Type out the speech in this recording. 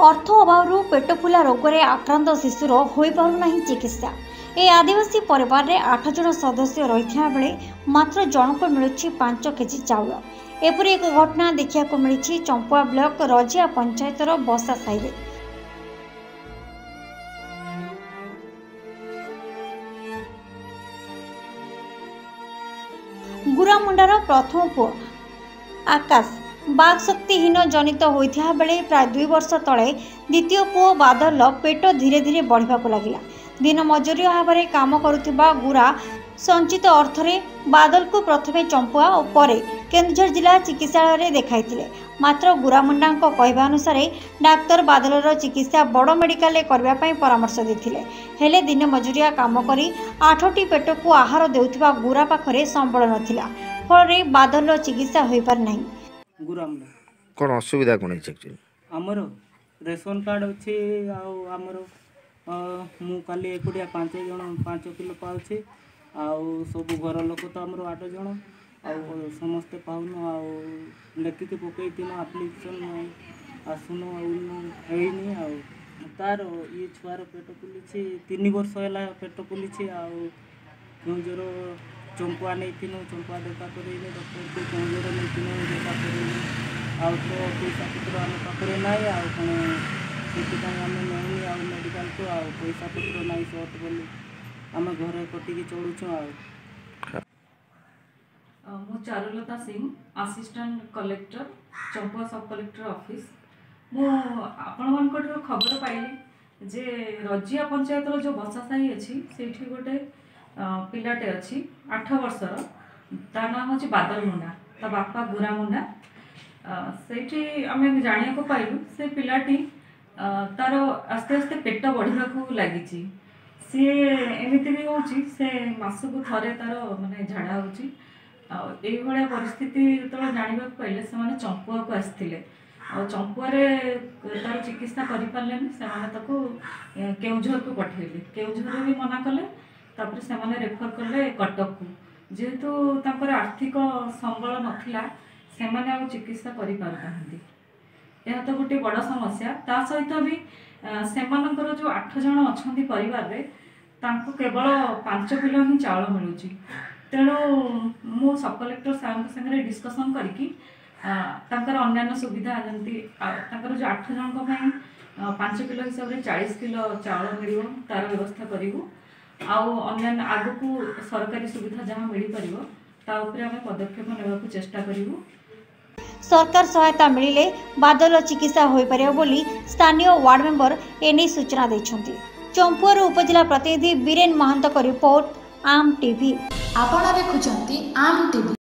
अर्थ अभाव पेट फुला रोग में आक्रांत शिशुर हो पारना चिकित्सा। ए आदिवासी परिवार रे 8 जन सदस्य रही बेले मात्र जनक मिलुछि 5 केजी चाउल। एपरी एक घटना देखा मिली चंपुआ ब्लॉक रजिया पंचायतर बसा साइरे। गुरामुंडार प्रथम पुओ आकाश बाघ शक्तिहीन जनित होता बेले प्राय 2 वर्ष तले द्वितीय पुओ बादल पेट धीरे धीरे बढ़ा लगिला। दिन मजूरी भाव में काम करुवा गुरा संचित अर्थरे बादल को प्रथमे चंपुआ और पर केन्दुझर जिला चिकित्सालय देखाइथिले। मात्र गुरामुंडा कहवा अनुसार डाक्तर बादलर चिकित्सा बड़ मेडिकल करने परामर्श देथिले। हेले दिन मजूरिया काम करी 8टी पेट को आहार देउथिबा गुरा पाखरे संबल नथिला। फल बादलर चिकित्सा हो पार नहीं। गुरामुंडा कौन असुविधा कौन एक्चुअली आमर रेशन कार्ड अच्छे आमर मु काली एकुटिया 5 जन 5 किलो पाउछे सब घर लोक तो आमर 8 जन समस्ते पाउन लेखिक पकईन आप्लिकेसन आसुन आईनी तार ये छुआर पेट फुली 3 वर्ष है पेट फुली केउजर चंपुआ नहीं चंपुआ देखा कर डॉक्टर को केउजर नहीं देखा कर तो पैसा पत्र आम पाखे ना से आम नहीं मेडिकल को पैसा पत्र ना सर्ट बोली आम घर कटिकी चलुचु। मु Charulata Singh assistant collector Champua sub collector office. मु आपण खबर पाइली जे रजिया पंचायतर जो बसा साही अच्छी से गोटे पिलाटे अच्छी 8 वर्षर ता ना हूँ बादल मुंडा ता बापा गुरा मुंडा से आम जाना पाइलु से पिलाटी तार आस्ते आस्ते पेट बढ़ा लगी सी एमती भी हूँ से मासक थे तार माने झाड़ा हो परिस्थिति जो जानवा पाइले से चंपुआ को आसते चंपुआर तार चिकित्सा करें केउझर को पठेले केउझर भी मना कले तापर से रेफर कले कटक को जेहेतु तापर आर्थिक संबल नथिला से माने चिकित्सा करि पारथांती। यह तो गोटे बड़ समस्या। ता सहित भी सेमानकर जो 8 जन अछंती परिवार रे तांको केवल 5 किलो ही चाउल मिलुची। तेणु मु सब कलेक्टर साहब संगे डिस्कसन करिकी तांकर अन्य सुविधा जंती तांकर जो 8 जन को पई 5 किलो हिसाब रे 40 किलो चाउल मिलियो तार व्यवस्था करिवु अन्य आग को सरकारी सुविधा जहाँ मिल पार पदक्षेप ने चेष्टा करूँ। सरकार सहायता मिले बादल चिकित्सा हो पारे बोली स्थानीय वार्ड मेंबर एने सूचना देछंती। चंपुआर उपजिला प्रतिनिधि बीरेन महंत को रिपोर्ट आम टीवी। आपण देखुछंती आम टीवी।